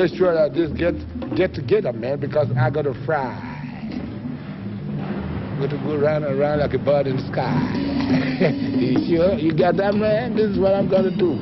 make sure that this get together, man, because I got to fry. Got to go round and round like a bird in the sky. You sure? You got that, man? This is what I'm going to do.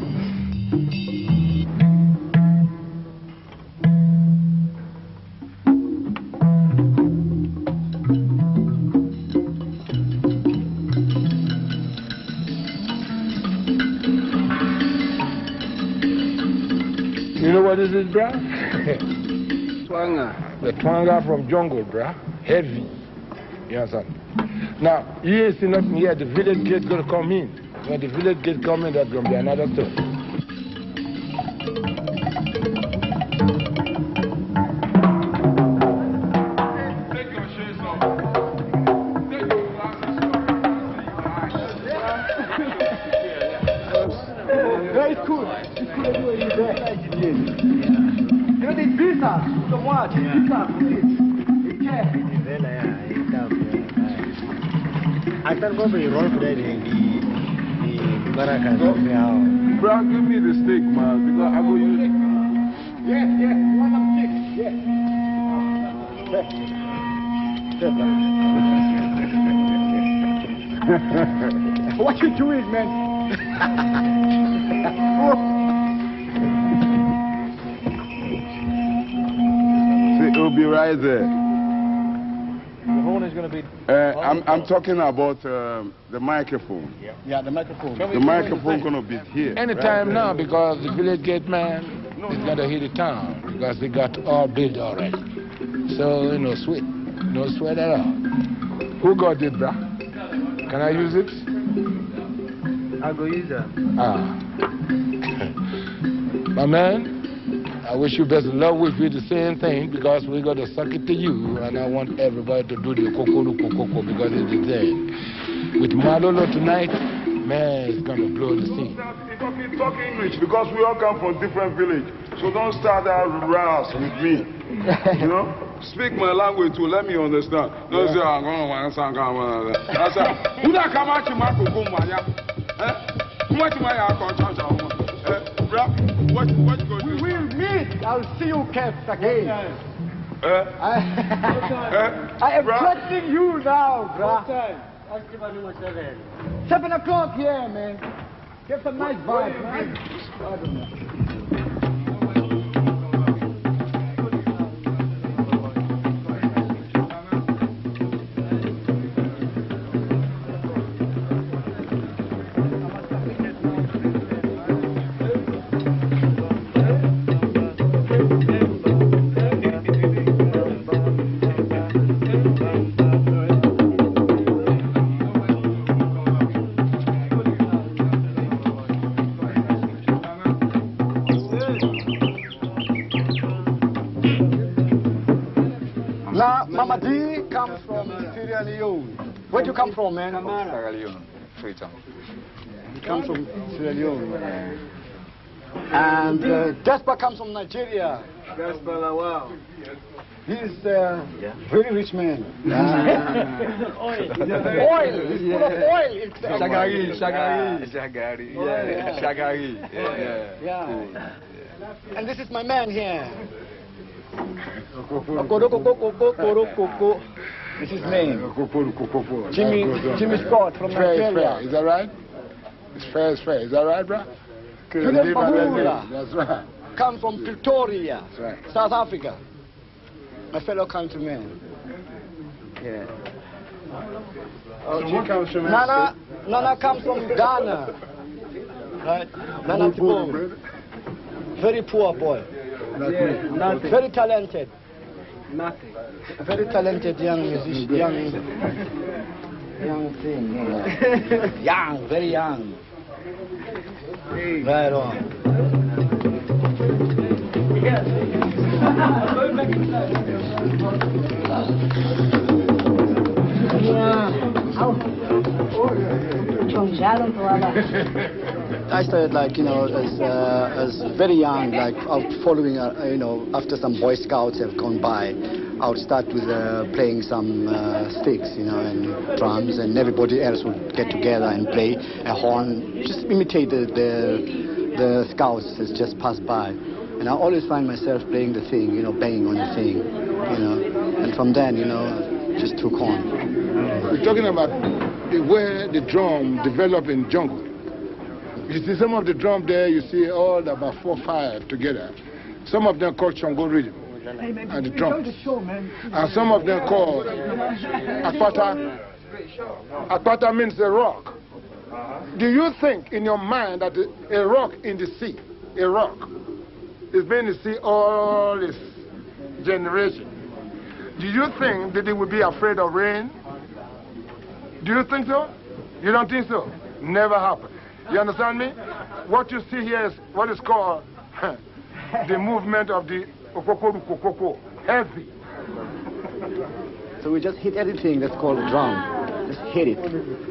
You know what this is, bruh? Twanga. The twanga from jungle, bruh. Heavy. You understand? Now, you ain't seen nothing yet. The village gate gonna come in. When the village gate come in, that's gonna be another story. Take your shoes off. Take your glasses off. Yeah, it's cool. It's cool to do it there. You know, this visa, so much. Visa for this. It's care. I can go be roll today the Baraka. Bro, give me the stick, man, because I go use it. Yes, yes, one of six, yes. What you doing, man? See, it'll be right there. The horn is going to be... I'm talking about the microphone. Yeah, the microphone. The microphone going to be here. Anytime right now, because the village gate man is gonna hit the town because they got all built already. So, no sweat. No sweat at all. Who got it, bruh? Can I use it? I'll go use that. My man, I wish you best of luck with the same thing because we got to suck it to you, and I want everybody to do the kokoro because it's the thing. With Malolo tonight, man, it's going to blow the scene. Talk English because we all come from different village. So don't start that rouse with me. You know? Speak my language too, let me understand. Don't say, I'm going to want to I said, who that come out to my kukumaya? What my what you go do? We will meet. I'll see you, Kev, again. I am trusting you now, bruh. 7 o'clock here, man. Get some nice vibes, man. I don't know. Mama D comes from Sierra Leone. Where'd you come from, man? Sierra Leone, Freetown. He comes from Sierra Leone. And Jasper comes from Nigeria. Jasper Lawal. He's a very rich man. Oil. He's full of oil. Shagari. Yeah. Shagari. Yeah. And this is my man here. This is his name. Jimmy Scott from Nigeria. Is that right? It's fair. Is that right, bro? Julius Mahula. That's right. Come from Pretoria, That's right. South Africa. My fellow countrymen. Yeah. Oh, she comes from... Nana comes from Ghana. Right? Nana Tibo. Very poor boy. Yeah, nothing. Very talented. Nothing. Very talented young musician. Young thing. Yeah. Young, very young. Hey. Right on. I started as very young, out following, after some Boy Scouts have gone by, I would start with playing some sticks, and drums, and everybody else would get together and play a horn, just imitate the Scouts that just passed by. And I always find myself playing the thing, you know, banging on the thing, you know. And from then, you know, just took on. We're talking about the way the drum developed in jungle. You see some of the drum there, you see all about 4 or 5 together. Some of them called Chongo rhythm, and the drums. And some of them called Akpata. Akpata means a rock. Do you think in your mind that a rock in the sea, a rock, is been in the sea all this generation? Do you think that they would be afraid of rain? Do you think so? You don't think so? Never happened. You understand me? What you see here is what is called the movement of the okoko, heavy. So we just hit everything that's called a drum. Just hit it.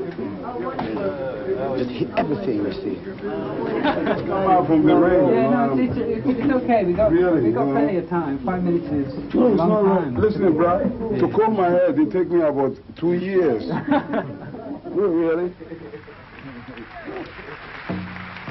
Just hit everything we see. Come out from the rain. Yeah, no, it's okay. We got plenty of time. 5 minutes is a No, it's long not right. time. Listen, bro, to comb my hair, it take me about 2 years. Really?